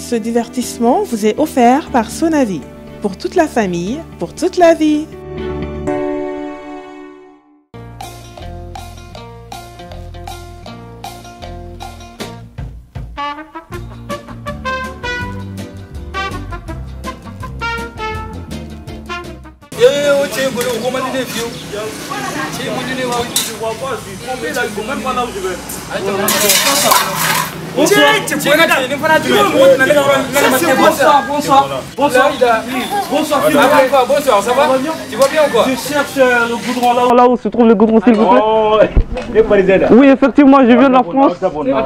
Ce divertissement vous est offert par Sonavi. Pour toute la famille, pour toute la vie. Bonsoir, ça va? Tu vas bien ou quoi? Je cherche le goudron là où se trouve le goudron, s'il vous plaît. Les Parisiens là. Oui, effectivement, je viens de la France. D'abord là.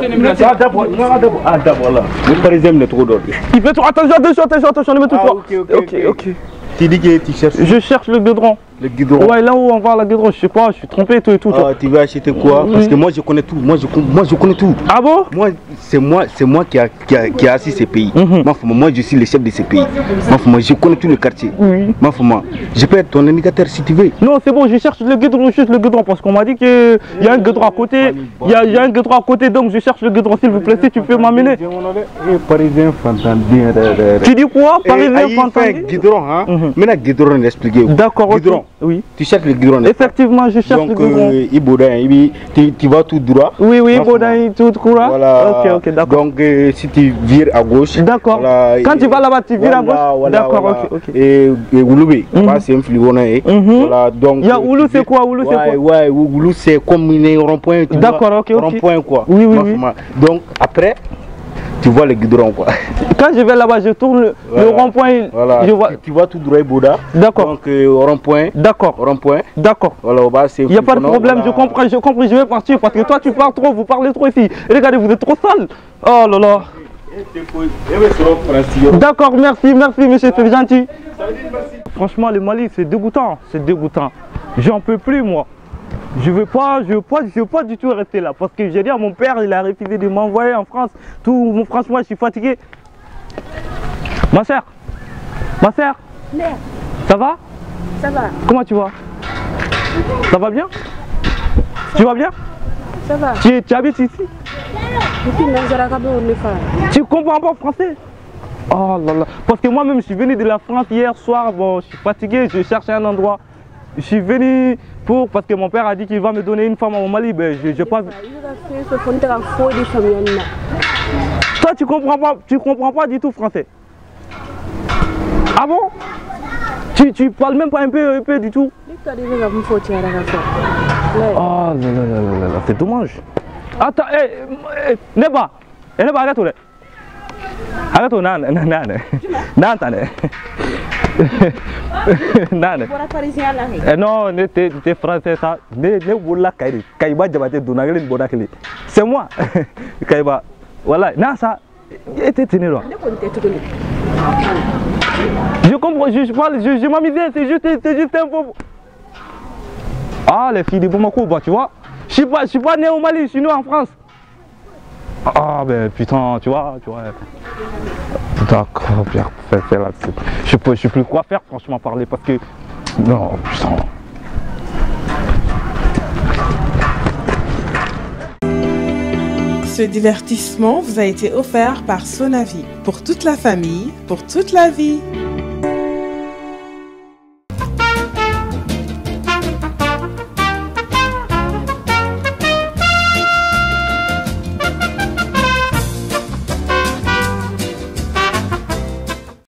Les Parisiens ne trop d'autres. Il fait trop. Attention, ne me touche pas. Ok. Tu dis que tu cherches. Je cherche le goudron. Le goudron. Ouais, là où on va le goudron, je sais pas, je suis trompé et tout. Ah, tu vas acheter quoi? Parce que moi je connais tout. Moi je connais tout. Ah bon? C'est moi qui a assis ces pays. Moi je suis le chef de ces pays. Moi je connais tout le quartier. Oui. Je peux être ton indicateur si tu veux. Non, c'est bon, je cherche le goudron, juste le goudron, parce qu'on m'a dit qu'il y a un goudron à côté. Il y a un goudron à côté, donc je cherche le goudron, s'il vous plaît, si tu peux m'amener. Parisien fantasme. Tu dis quoi? Parisien fantasme? Goudron, hein? Maintenant goudron, expliquez. D'accord, goudron. Oui. Tu cherches le goudron. Effectivement, je cherche le goudron. Donc, tu vas tout droit. Oui, Ibodain, tout droit. Voilà. Ok, d'accord. Donc, si tu vires à gauche. D'accord. Voilà, quand tu vas là-bas, tu vires à gauche. D'accord, ok. Et Ouloubé, c'est un fligon. Voilà, donc. Il y a Oulou, c'est quoi? Oulou, c'est quoi? Ouais, Oulou, c'est comme un rond-point. D'accord, ok. Rond-point, quoi. Oui. Donc, après, tu vois le goudron, quoi. Quand je vais là-bas, je tourne le rond-point. Voilà. Je vois... Tu vois tout droit et Bouddha. D'accord. Donc, rond-point. D'accord. Rond-point. D'accord. Voilà, il n'y a pas de problème, voilà. Je comprends, je vais partir parce que toi, tu parles trop, vous parlez trop ici. Regardez, vous êtes trop sale. Oh là là. D'accord, merci, monsieur, c'est gentil. Franchement, le Mali, c'est dégoûtant. J'en peux plus, moi. Je veux pas du tout rester là parce que j'ai dit à mon père, il a refusé de m'envoyer en France. Franchement, je suis fatigué. Ma soeur, ça va? Ça va. Comment tu vas? Ça va bien? Tu vas bien? Ça va. Tu habites ici? Tu comprends pas français? Oh là là. Parce que moi-même, je suis venu de la France hier soir. Bon, je suis fatigué, je cherche un endroit. Je suis venu parce que mon père a dit qu'il va me donner une femme au Mali. Ben, j'ai pas vu. Toi, tu comprends pas du tout français. Ah bon? Tu parles même pas un peu du tout? Oh là là, c'est dommage. Attends, Neba, arrête-toi. Arrête-toi, non, t'es français, ça. C'est moi. Voilà, non, ça. Je comprends, je m'amusais, c'est juste un peu. Ah, les filles de Bamako, bah tu vois. Je suis pas né au Mali, je suis né en France. Ah, ben putain, tu vois. D'accord, bien, fais là-dessus. Je sais plus quoi faire, franchement, parler parce que. Non, putain. Ce divertissement vous a été offert par Sonavi. Pour toute la famille, pour toute la vie.